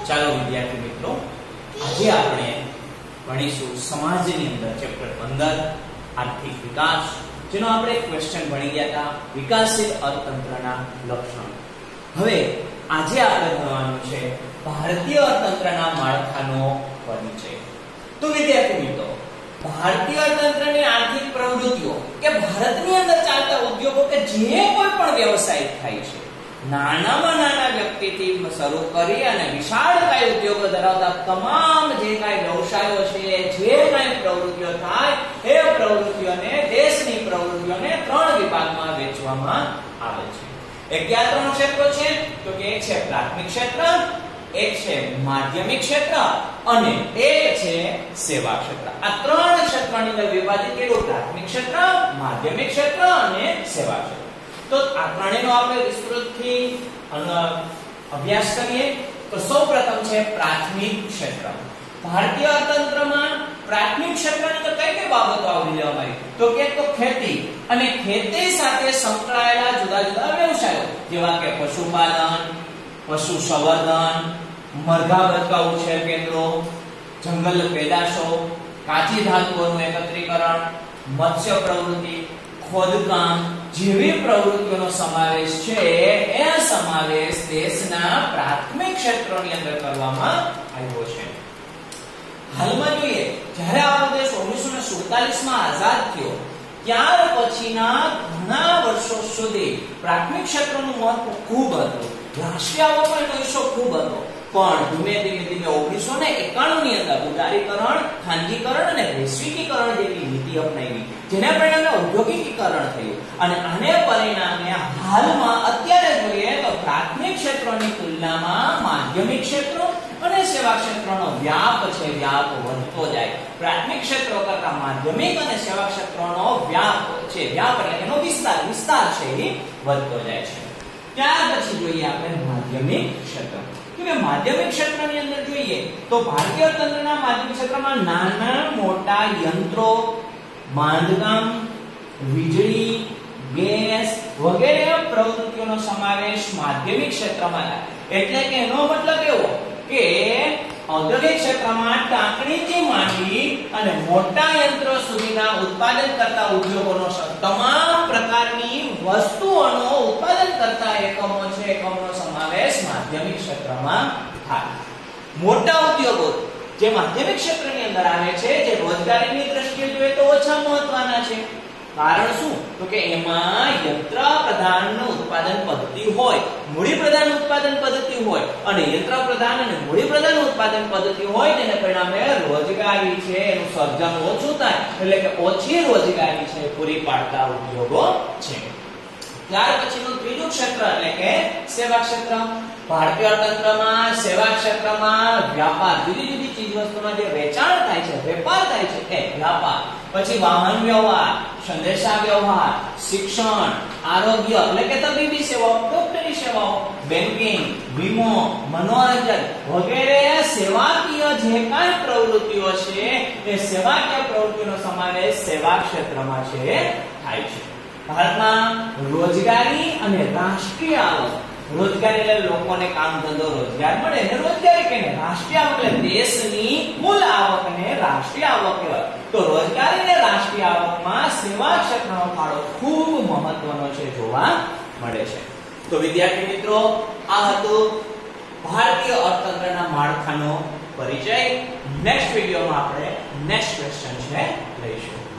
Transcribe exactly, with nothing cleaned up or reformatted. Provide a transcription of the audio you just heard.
ચાલો વિદ્યાર્થી મિત્રો, આજે આપણે ભણીશું સમાજની અંદર ચેપ્ટર પંદર આર્થિક વિકાસ, જેનો આપણે ક્વેશ્ચન ભણી ગયા હતા વિકાસશીલ અર્થતંત્રના લક્ષણો. હવે આજે આપણે ભણવાનું છે ભારતીય અર્થતંત્રના માળખાનો પરિચય. તો વિદ્યાર્થી મિત્રો, ભારતીય અર્થતંત્રની આર્થિક પ્રવૃત્તિઓ કે ભારતની અંદર ચાલતા ઉદ્યોગો કે જે કોઈ પણ વ્યવસાય થાય છે, નાનામાં નાના વ્યક્તિથી શરૂ કરી અને વિશાળકાય ઉદ્યોગો ધરાવતા તમામ જે કાંઈ વ્યવસાયો છે, જે કાંઈ પ્રવૃત્તિઓ થાય એ પ્રવૃત્તિઓને, દેશની પ્રવૃત્તિઓને ત્રણ વિભાગમાં વહેંચવામાં આવે છે. એ કયા ત્રણ ક્ષેત્રો છે? તો કે એક છે પ્રાથમિક ક્ષેત્ર, એક છે માધ્યમિક ક્ષેત્ર અને એક છે સેવા ક્ષેત્ર. આ ત્રણ ક્ષેત્રની અંદર વિભાજિત કર્યું પ્રાથમિક ક્ષેત્ર, માધ્યમિક ક્ષેત્ર અને સેવા ક્ષેત્ર. તો આ ત્રણેયનો આપણે વિસ્તૃતથી અભ્યાસ કરીએ. તો સૌપ્રથમ છે પ્રાથમિક ક્ષેત્ર. ભારતીય અર્થતંત્રમાં પ્રાથમિક ક્ષેત્રની તો કઈ કઈ બાબતો આવરી લેવામાં આવી? તો કે તો ખેતી અને ખેતી સાથે સંકળાયેલા જુદા જુદા વ્યવસાયો, જેવા કે પશુપાલન, પશુ સંવર્ધન, મરઘા બતકા ઉછેર કેન્દ્રો, જંગલ પેદાશો, કાચી ધાતુઓનું એકત્રીકરણ, મત્સ્ય પ્રવૃત્તિ, ખોદકામ જેવી પ્રવૃત્તિઓનો સમાવેશ છે. એ સમાવેશ દેશના પ્રાથમિક ક્ષેત્રોની અંદર કરવામાં આવ્યો છે. હાલમાં જોઈએ, જ્યારે આપણો દેશ ઓગણીસો ને સુડતાલીસ માં આઝાદ થયો, ત્યાર પછીના ઘણા વર્ષો સુધી પ્રાથમિક ક્ષેત્રનું મહત્વ ખૂબ હતું. રાષ્ટ્રીય આવકનો એનો હિસ્સો ખૂબ હતો. પણ ધીમે ધીમે ધીમે ઓગણીસો ને એકાણું ની અંદર ઉદારીકરણ, ખાનગીકરણ અને વૈશ્વિકીકરણ જેવી નીતિ અપનાવી, જેના પરિણામે ઔદ્યોગિકીકરણ થયું. અને આને પરિણામે હાલમાં અત્યારે જોઈએ તો પ્રાથમિક ક્ષેત્રોની તુલનામાં માધ્યમિક ક્ષેત્રો અને સેવા ક્ષેત્રનો વ્યાપ છે, વ્યાપ વધતો જાય. પ્રાથમિક ક્ષેત્રો કરતા માધ્યમિક અને સેવા ક્ષેત્રનો વ્યાપ છે, વ્યાપ એટલે એનો વિસ્તાર વિસ્તાર છે એ વધતો જાય છે. ત્યાર પછી જોઈએ આપણે માધ્યમિક ક્ષેત્ર. કે માધ્યમિક ક્ષેત્રની અંદર જોઈએ તો ભારતીય અર્થતંત્રના માધ્યમિક ક્ષેત્રમાં નાના મોટા યંત્રો, બાંધકામ, વીજળી, ગેસ વગેરે પ્રવૃત્તિઓનો સમાવેશ માધ્યમિક ક્ષેત્રમાં થાય. એટલે કે એનો મતલબ એવો કે ઔદ્યોગિક ક્ષેત્રમાં ટાંકણીથી માંડી અને મોટા યંત્રો સુધીના ઉત્પાદન કરતા ઉદ્યોગોનો તમામ પ્રકારની વસ્તુઓનો ઉત્પાદન કરતા એકમો છે, એકમોનો સમાવેશ માધ્યમિક ક્ષેત્રમાં થાય. મોટા ઉદ્યોગો જે માધ્યમિક ક્ષેત્રની અંદર આવે છે, જે રોજગારીની દ્રષ્ટિએ જોઈએ તો ઓછા મહત્વના છે. કારણ શું? તો કે એમાં યંત્ર પ્રધાન ઉત્પાદન પદ્ધતિ હોય, મૂડી પ્રધાન ઉત્પાદન પદ્ધતિ હોય અને યંત્ર પ્રધાન અને મૂડી પ્રધાન ઉત્પાદન પદ્ધતિ હોય, તેને પરિણામે રોજગારી છે એનું સર્જન ઓછું થાય, એટલે કે ઓછી રોજગારી છે પૂરી પાડતા ઉદ્યોગો છે. ત્યાર પછીનું ત્રીજું ક્ષેત્ર એટલે કે સેવા ક્ષેત્ર. ભારતીય અર્થતંત્રમાં સેવા ક્ષેત્રમાં વ્યાપાર, જુદી જુદી ચીજ વસ્તુના જે વેચાણ થાય છે, વેપાર થાય છે એ વ્યાપાર. પછી વાહન વ્યવહાર, સંદેશા વ્યવહાર, શિક્ષણ, આરોગ્ય એટલે કે તબીબી સેવાઓ, ડોક્ટરી સેવાઓ, બેન્કિંગ, વીમો, મનોરંજન વગેરે સેવાકીય જે કાંઈ પ્રવૃત્તિઓ છે એ સેવાકીય પ્રવૃત્તિનો સમાવેશ સેવા ક્ષેત્રમાં છે થાય છે. ભારતમાં રોજગારી અને રાષ્ટ્રીય આવક, રોજગારી એટલે લોકોને કામ ધંધો રોજગાર મળે ને રોજગારી કહેવાય. રાષ્ટ્રીય આવક એટલે દેશની કુલ આવકને રાષ્ટ્રીય આવક કહેવાય. તો રોજગારી અને રાષ્ટ્રીય આવકમાં સેવા ક્ષેત્રનો ફાળો ખૂબ મહત્વનો છે, જોવા મળે છે. તો વિદ્યાર્થી મિત્રો, આ હતું ભારતીય અર્થતંત્રના માળખાનો પરિચય. નેક્સ્ટ વિડીયોમાં આપણે નેક્સ્ટ ક્વેશ્ચન છે લઈશું.